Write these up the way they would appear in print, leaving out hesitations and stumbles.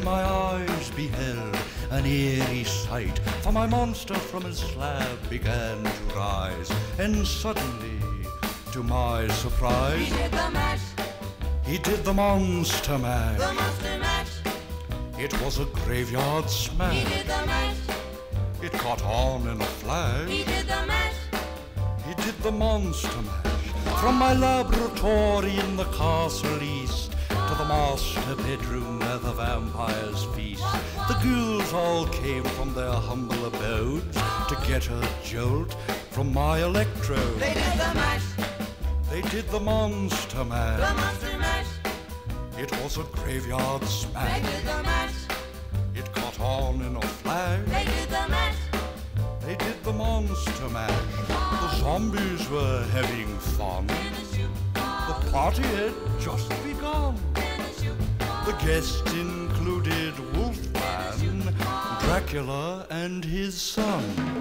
my eyes beheld an eerie sight, for my monster from his slab began to rise, and suddenly, to my surprise, he did the mash. He did the monster mash. The monster mash. It was a graveyard smash. He did the mash. It caught on in a flash. He did the mash. He did the monster mash. From my laboratory in the castle east to the master bedroom where the vampires feast, the ghouls all came from their humble abodes to get a jolt from my electrode. They did the mash. They did the monster mash. The monster mash. It was a graveyard They smash. did the mash. It caught on in a flash. They did the mash. They did the monster mash. The zombies were having fun. The party had just begun. The guests included Wolfman, Dracula, and his son.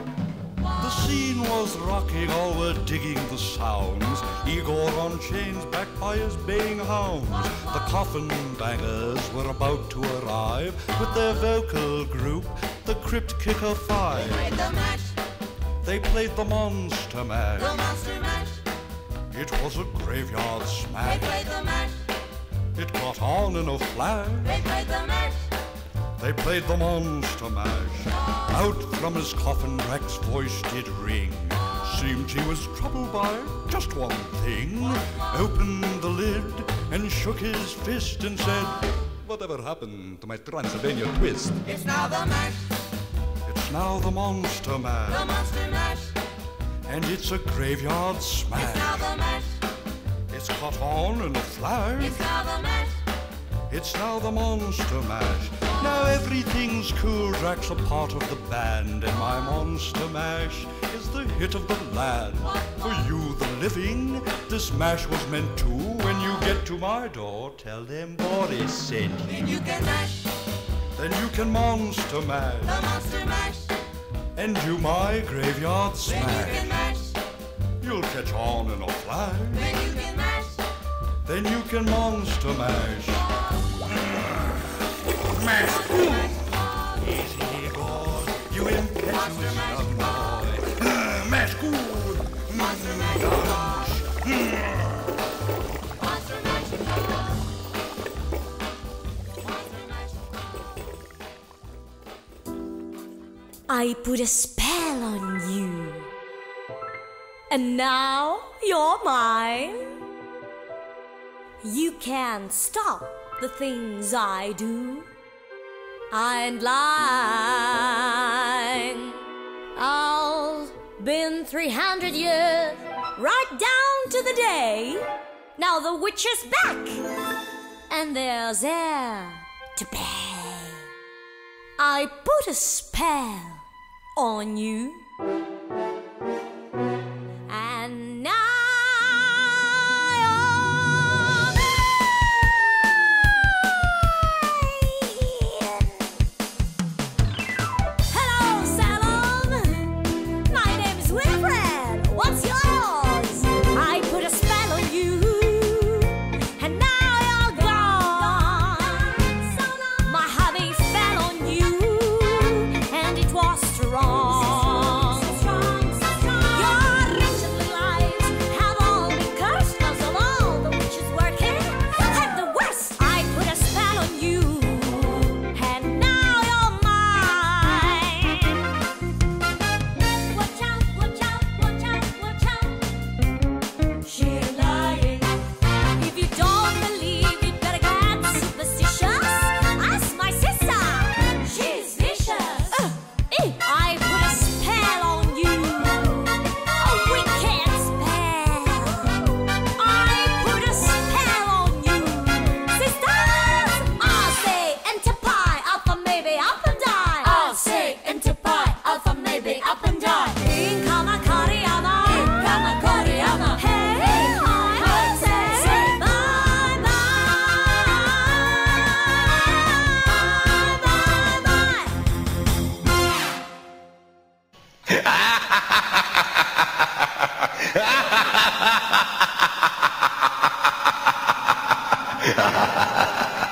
The scene was rocking, all were digging the sounds. Igor on chains, backed by his baying hounds. The coffin bangers were about to arrive with their vocal group, the Crypt Kicker Five. They played the mash. They played the monster mash. The monster mash. It was a graveyard They smash. played the mash. It caught on in a flash. They played the mash. They played the monster mash. Out from his coffin, Drac's voice did ring. Seemed he was troubled by just one thing. Opened the lid and shook his fist and said, "Whatever happened to my Transylvania twist?" It's now the mash. It's now the monster mash. The monster mash. And it's a graveyard It's smash. now the mash. It's caught on in a flash. It's now the mash. It's now the monster mash. Now everything's cool. Drac's a part of the band, and my monster mash is the hit of the land. For you, the living, this mash was meant to. When you get to my door, tell them Boris sent you. Then you can mash. Then you can monster mash The monster mash. and do my graveyard Then you smash. can mash. You'll catch on in a flash. Then you can mash. Then you can monster mash. Mash. Easy, Igor, you impetuous young boy. Mash good. Monster mash. Monster mash. Monster mash. I put a spell on you, and now you're mine. You can't stop the things I do. I ain't lying. I've been 300 years, right down to the day. Now the witch is back, and there's air to pay. I put a spell on you, and now hello, Salon. My name is Winifred. What's yours? I put a spell on you, and now you're gone. My hubby fell on you, and it was strong. Your wretched lives have all been cursed 'cause of all the witches working at the West. I put a spell on you, and now you're mine. Watch out, watch out, watch out, watch out. She's lying. If you don't believe, you'd better get superstitious. Ask my sister, she's vicious. I put a spell on you, a wicked spell. I put a spell on you, sisters. I'll say enter pie, alpha maybe up and die. I'll say enter pie, alpha maybe up and die. Incama Cariana, Incama Cariana. Hey, I say bye bye. Ha ha ha ha!